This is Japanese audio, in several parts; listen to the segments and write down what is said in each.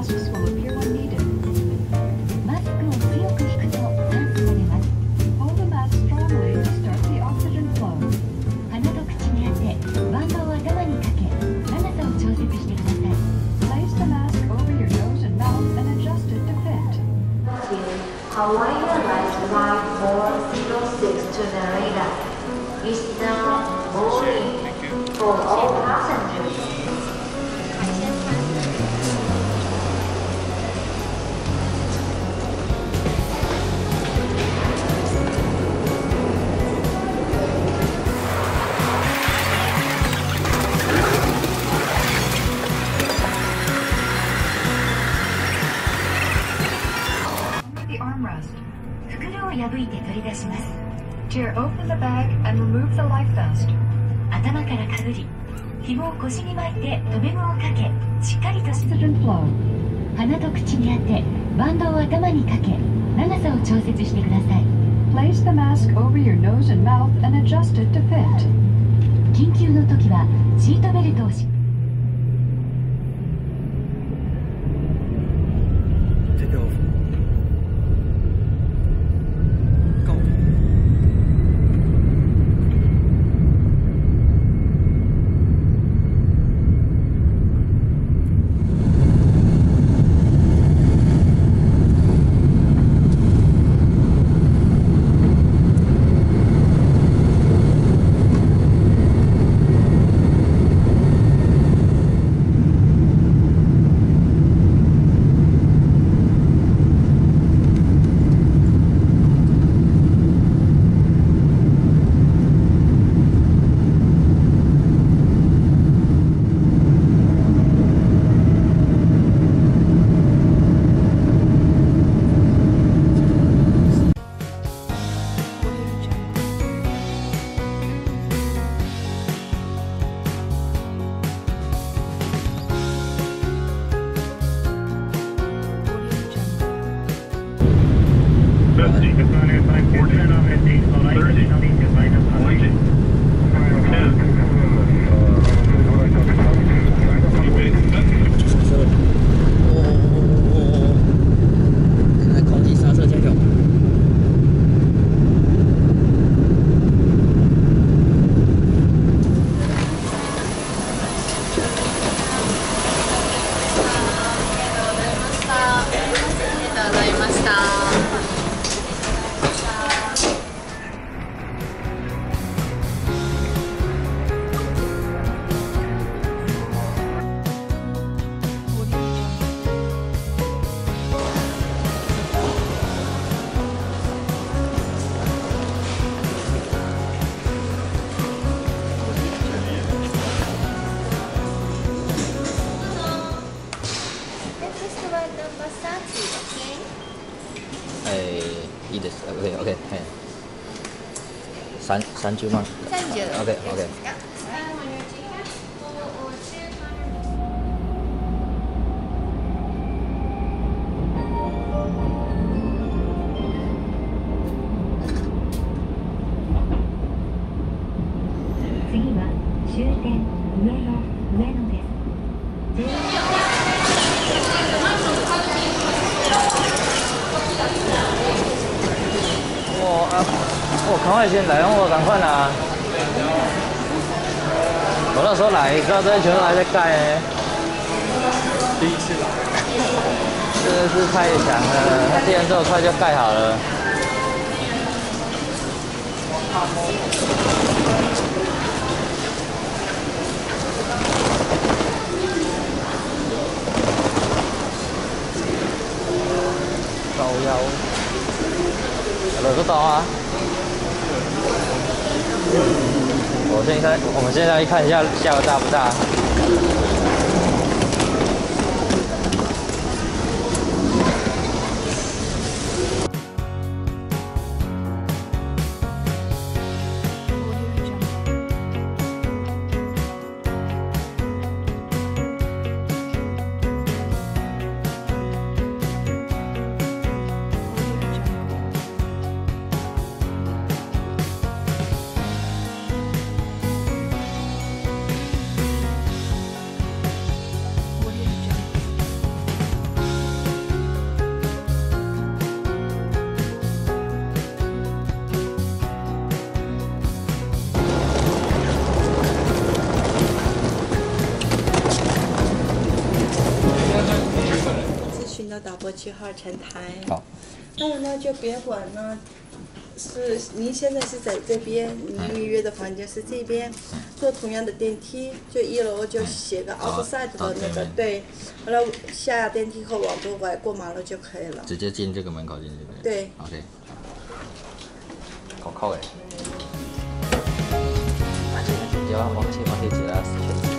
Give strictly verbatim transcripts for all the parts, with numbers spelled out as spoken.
masks will appear when needed. マスクを強く引くと酸素が出ます。Hold the mask strongly to start the oxygen flow. 鼻と口に当て、バンドを頭にかけ、長さを調節してください。Place the mask over your nose and mouth and adjust it to fit. Hawaiian Airlines Flight four zero six to Narita is now boarding for all passengers. Tear open the bag and remove the life vest. 頭からかぶり、紐を腰に巻いて留め具をかけ、しっかりとoxygen flow. 鼻と口に当て、バンドを頭にかけ、長さを調節してください。Place the mask over your nose and mouth and adjust it to fit. 緊急の時はシートベルトをし。 いいです。オッケーオッケー。三三十万。 三十。 オッケーオッケー。 次は終点上野上野です。 我赶快先来，让我赶快拿。我那时候来，你知道这些全都还在盖呢。第一次来，真的是太强了，它竟然这么快就盖好了。高腰，耳朵刀啊！我现在，我们现在来看一下下颚大不大。 进到导播区号前台。 好。 还有呢，就别管呢，是您现在是在这边，您预约的房间是这边，坐同样的电梯，就一楼就写个 outside 的那个对，完了下电梯后往左拐过马路就可以了。 直接进这个门口进去。 对。 OK。好靠哎。啊，这个直接往往前往前接了，确实。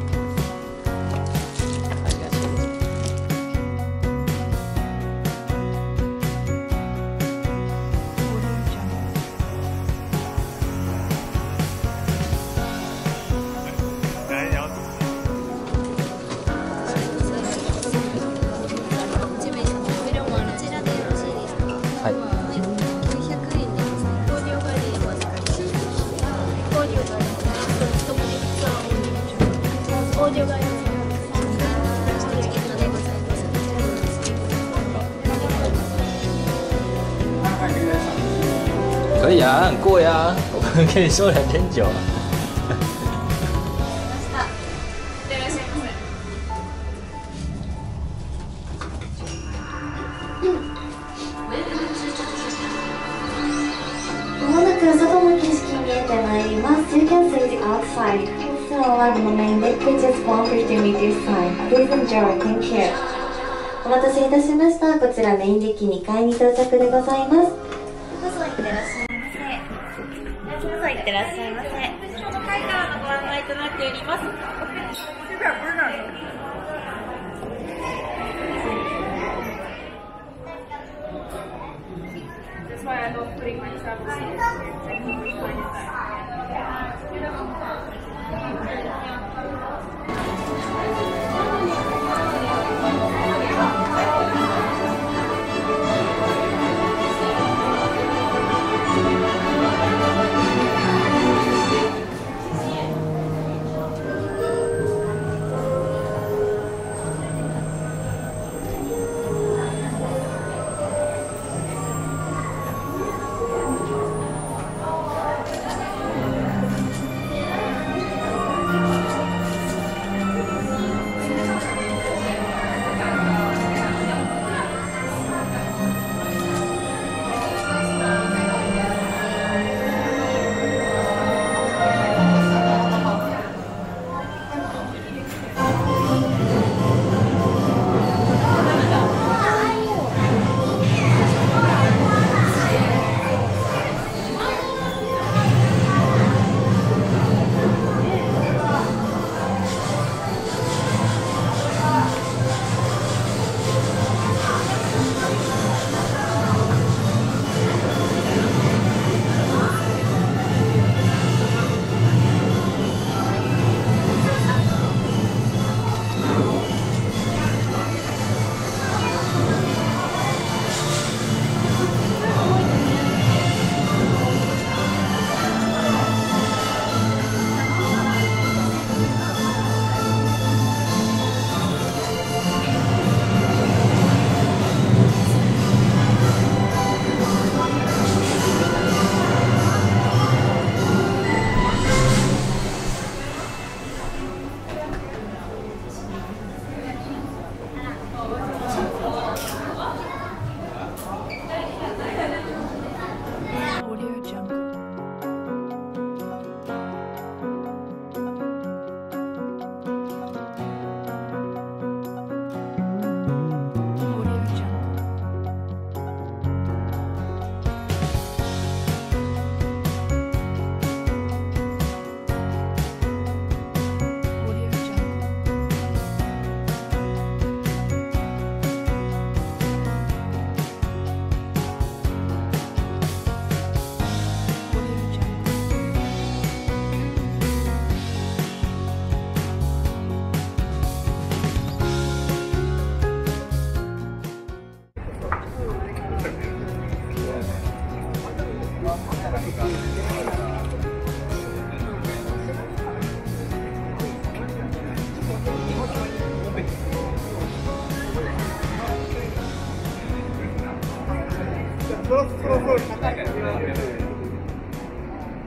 可以啊，很贵啊，我们可以收两千九啊。 まもなく外の景色見えてまいります。You can see the outside. Please arrive on the main deck, which is one fifty meters high. Please enjoy. Thank you. お待たせいたしました。こちらメインデッキにかいに到着でございます。どうぞ行ってらっしゃいませ。どうぞ行ってらっしゃいませ。この階からのご案内となっております。That's why I love putting my travel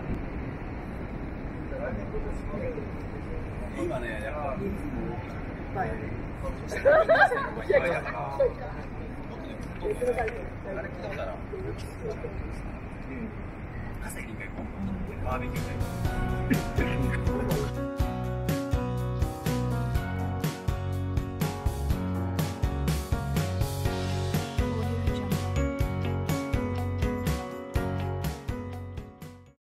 今ね、やっぱはい。 稼ぎでバーベキューで。